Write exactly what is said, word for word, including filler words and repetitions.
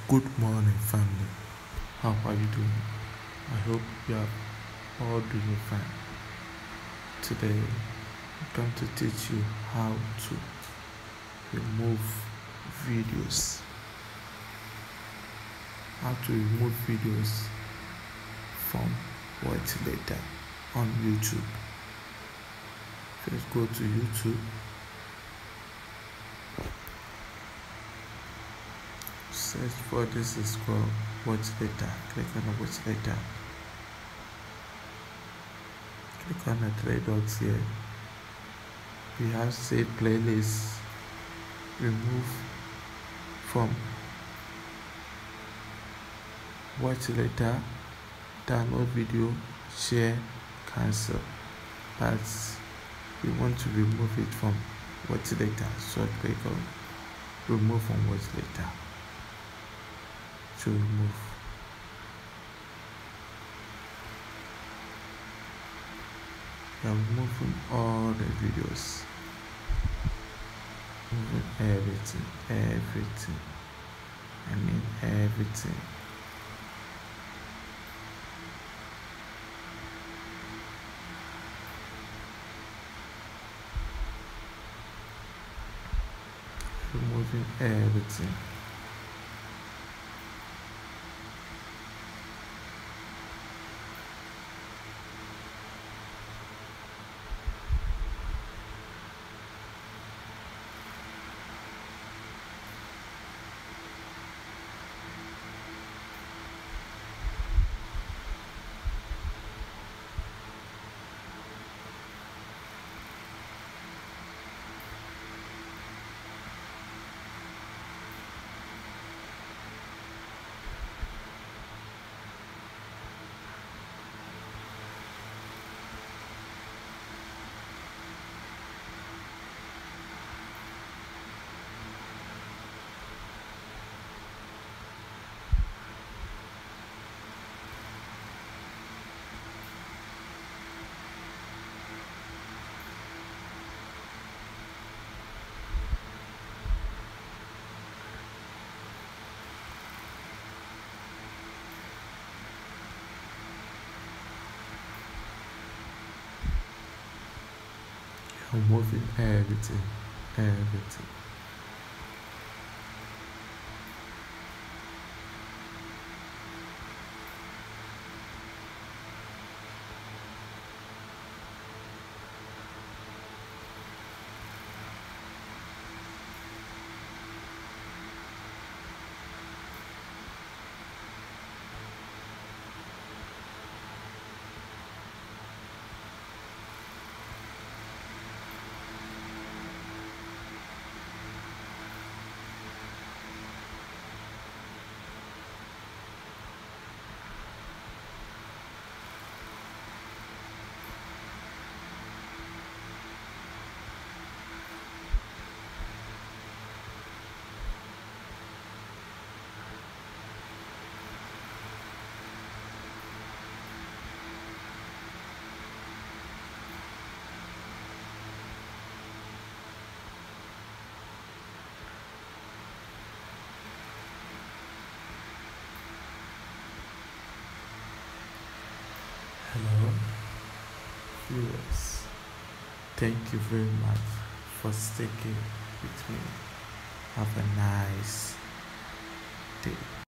Good morning, family. How are you doing? I hope you are all doing fine. Today, I'm going to teach you how to remove videos. How to remove videos from White Letter on YouTube. First, go to YouTube. Search for this is called Watch Later. Click on the Watch Later. Click on the three dots here. We have Save Playlist. Remove from Watch Later. Download video. Share. Cancel. But we want to remove it from Watch Later. So click on Remove from Watch Later. To remove. We are removing all the videos. Removing everything, everything. I mean everything. Removing everything. Removing everything, everything. Hello, viewers. Thank you very much for sticking with me. Have a nice day.